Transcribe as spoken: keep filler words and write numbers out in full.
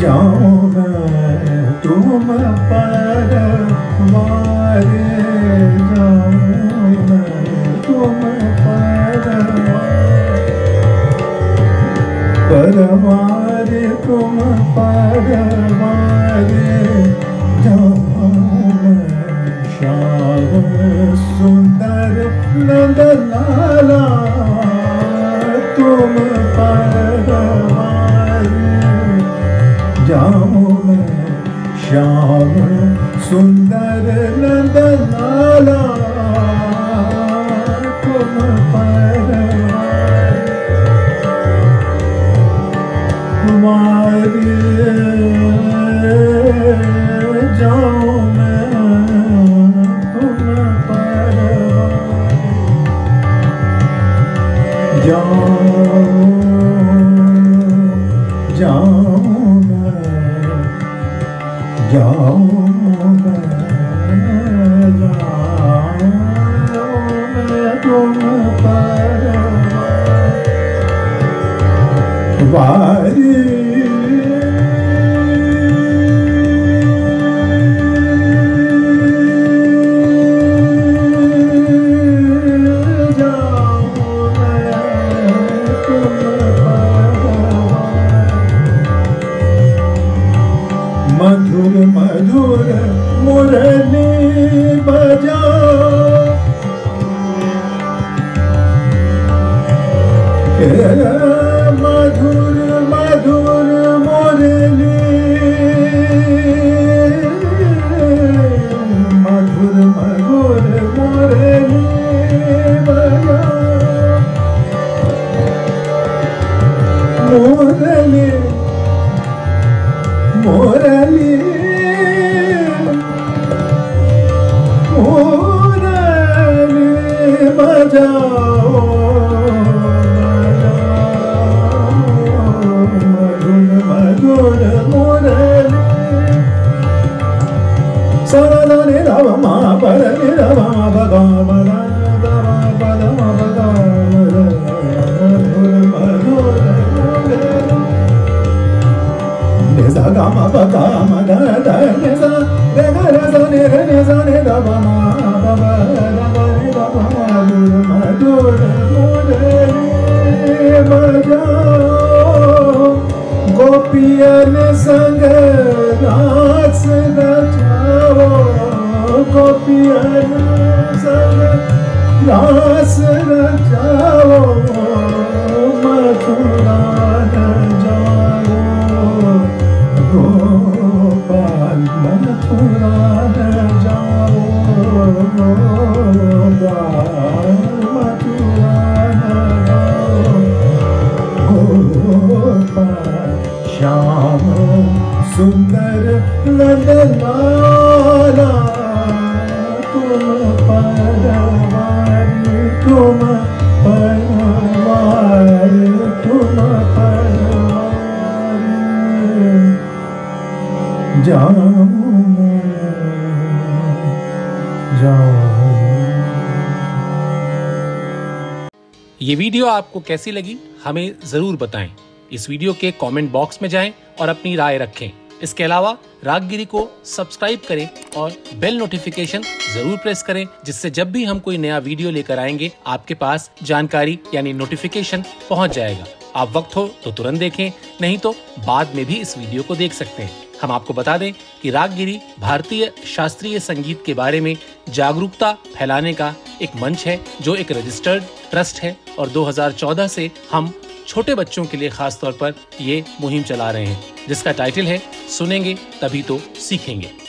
जाऊं मैं तुम पर मारे, जाऊं मैं तुम पर परवारे, तुम परवारे, जाऊं मैं श्याम सुंदर नंद लाला, तुम परवारे, जाऊं मैं श्याम सुंदर नंद लाला, तुम परवारे, जाऊं मैं तुम परवारे, जाऊं जाऊं मैं, जाऊं मैं, जाऊं मैं तुम परवारे, मधुर मधुर मुरली बजा, मधुर मधुर मुरली, मधुर मधुर मुरली बजा, मुरली मुरली मुरली बजाओ, मधुर मधुर मुरली, सदा नि ध मा पद नि ध मा प ग म ध ध म प ध म प ग मधुर मधुर मुरली, सा गा मा प गा मा ध ध नि सा रे ग रे सा नि रे नि सा नि ध प मा प प ध प नि ध प मधुर मधुर मुरली बजाओ, गोपियन संग रास रचाओ, गोपियन संग रास रचाओ, मथुरा न जाओ, गोपाल मथुरा न जाओ, गोपाल मथुरा न जाओ, गोपाल श्याम सुंदर नंद लाला, तुम परवारे, तुम परवारे, तुम परवारे, जाऊं मैं, जाऊं। ये वीडियो आपको कैसी लगी हमें जरूर बताएं। इस वीडियो के कमेंट बॉक्स में जाएं और अपनी राय रखें। इसके अलावा रागगिरी को सब्सक्राइब करें और बेल नोटिफिकेशन जरूर प्रेस करें, जिससे जब भी हम कोई नया वीडियो लेकर आएंगे आपके पास जानकारी यानी नोटिफिकेशन पहुंच जाएगा। आप वक्त हो तो तुरंत देखें, नहीं तो बाद में भी इस वीडियो को देख सकते हैं। हम आपको बता दें कि रागगिरी भारतीय शास्त्रीय संगीत के बारे में जागरूकता फैलाने का एक मंच है, जो एक रजिस्टर्ड ट्रस्ट है, और दो हज़ार चौदह से हम छोटे बच्चों के लिए खास तौर पर ये मुहिम चला रहे हैं, जिसका टाइटल है सुनेंगे तभी तो सीखेंगे।